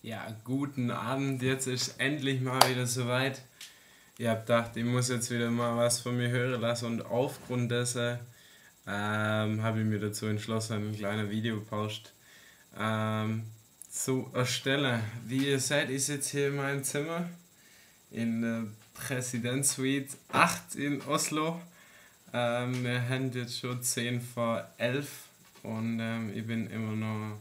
Ja, guten Abend, jetzt ist endlich mal wieder soweit. Ich hab gedacht, ich muss jetzt wieder mal was von mir hören lassen und aufgrund dessen habe ich mir dazu entschlossen, ein kleines Video post zu erstellen. Wie ihr seht, ich sitze hier in meinem Zimmer in der Präsidentsuite 8 in Oslo. Wir haben jetzt schon 10 vor 11 und ich bin immer noch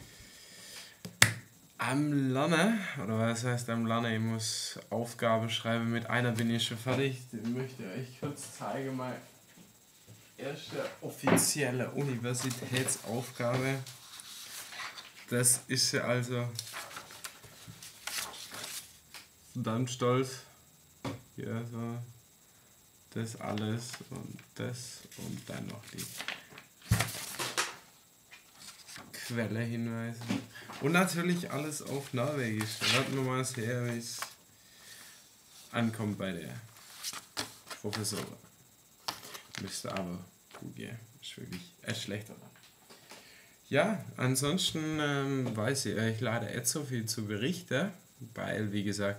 am Lernen, oder was heißt am Lernen? Ich muss Aufgaben schreiben, mit einer bin ich schon fertig. Ich möchte euch kurz zeigen, meine erste offizielle Universitätsaufgabe. Das ist sie also. Dann stolz. Hier so. Das alles und das und dann noch die Quellehinweise. Und natürlich alles auf Norwegisch. Warten wir mal sehen, wie es ankommt bei der Professorin. Müsste aber gut gehen. Ist wirklich echt schlechter. Ja, ansonsten weiß ich leider nicht so viel zu berichten, weil, wie gesagt,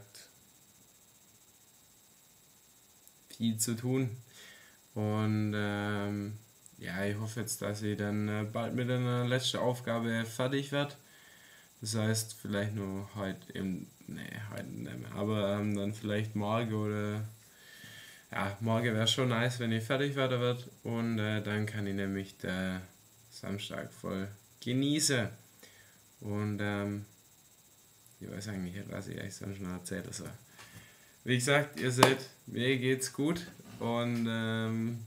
viel zu tun. Und ja, ich hoffe jetzt, dass ich dann bald mit einer letzten Aufgabe fertig werde. Das heißt, vielleicht nur heute heute nicht mehr. Aber dann vielleicht morgen oder. Ja, morgen wäre schon nice, wenn ich fertig werden wird. Und dann kann ich nämlich den Samstag voll genießen. Und ich weiß eigentlich nicht, was ich euch sonst noch erzählen soll. Wie gesagt, ihr seht, mir geht's gut. Und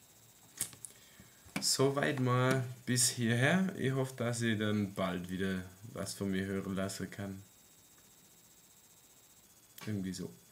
soweit mal bis hierher. Ich hoffe, dass ich dann bald wieder was von mir hören lassen kann. Irgendwie so.